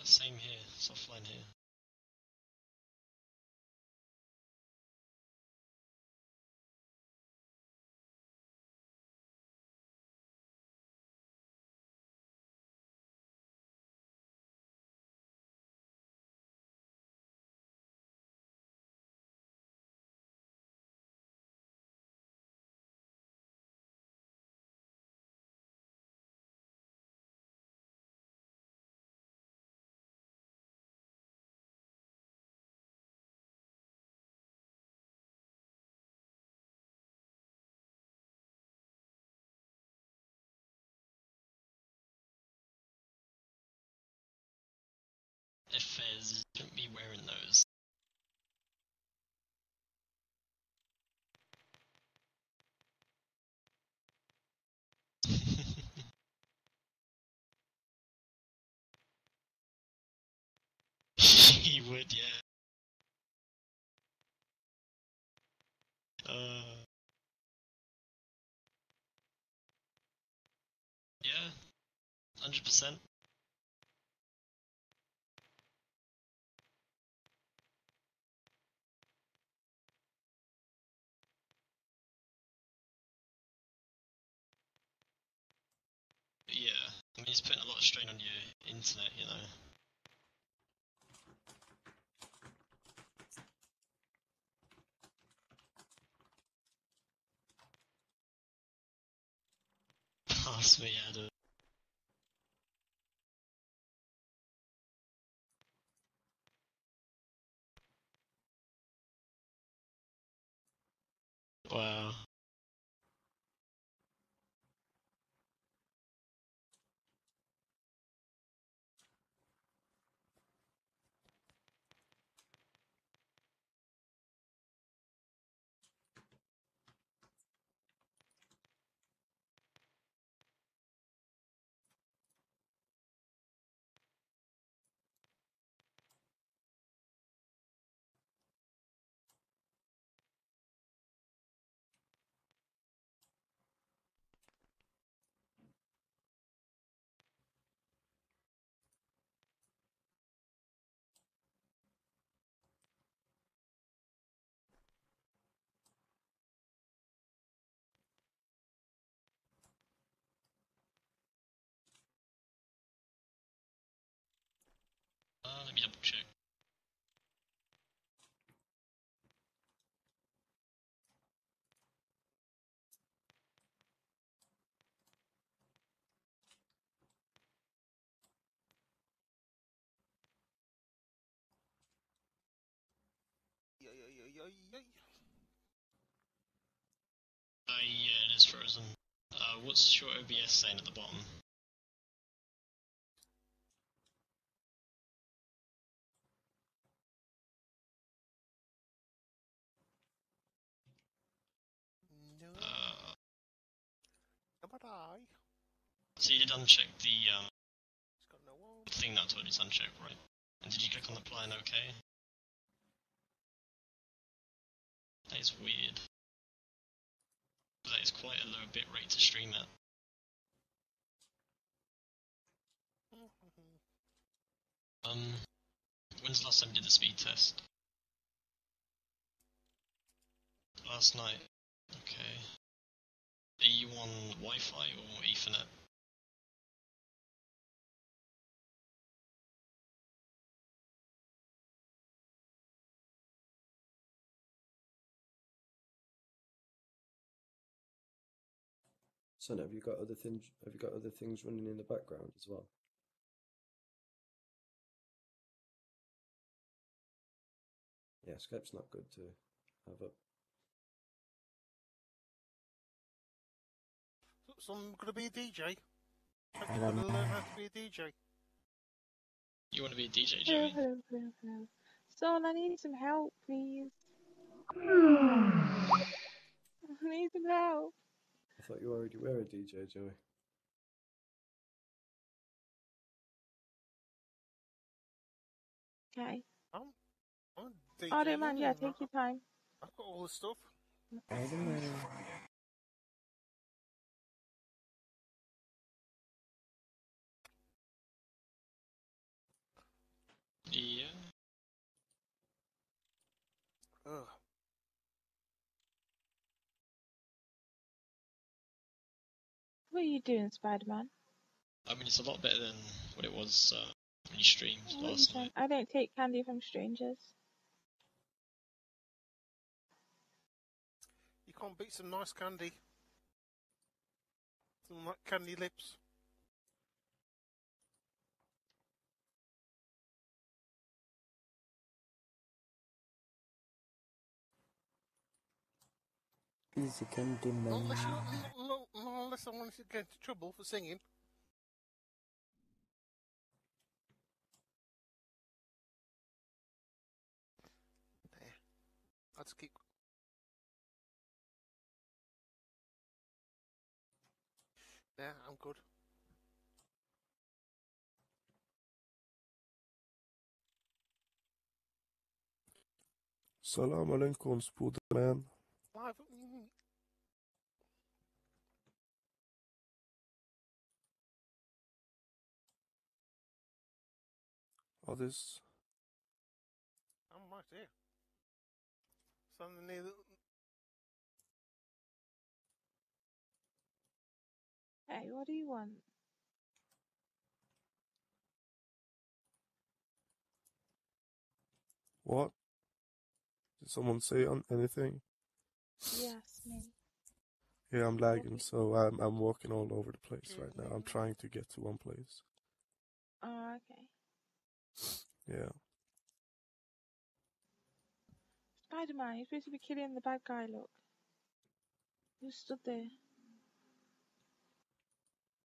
Same here. It's offline here. If Fez shouldn't be wearing those. He would, yeah. Yeah, 100%. Yeah, I mean, it's putting a lot of strain on your internet, you know. Pass me, Adam. Wow. Let me double check. Yeah, it is frozen. What's your OBS saying at the bottom? So you did uncheck the thing that I told you to uncheck, right? And did you click on the plan OK? That is weird. That is quite a low bit rate to stream at. When's the last time you did the speed test? Last night. Okay. Are you on Wi-Fi or Ethernet? Son, have you got other things? Have you got other things running in the background as well? Yeah, Skype's not good to have up. So I'm gonna be a DJ. I'm gonna learn how to be a DJ. You want to be a DJ, Joey? Hello. Son, I need some help, please. I need some help. I thought you already were a DJ, Joey. Okay. I'm a DJ. I don't mind, yeah, take your time. I've got all the stuff. Ugh. What are you doing, Spider-Man? I mean, it's a lot better than what it was when you streamed What are you last saying? night. I don't take candy from strangers. You can't beat some nice candy. Some like candy lips. Easy candy man. Not unless, not unless I wanted to get into trouble for singing. There. I'll just keep... Yeah, I'm good. Salam alaikum, Spider-Man. Live. Others. I'm right here. Standing near the... Hey, what do you want? What? Did someone say anything? Yes, me. Yeah, I'm lagging, so I'm walking all over the place right now. I'm trying to get to one place. Oh, okay. Yeah. Spider-Man, you're supposed to be killing the bad guy, look. Who stood there?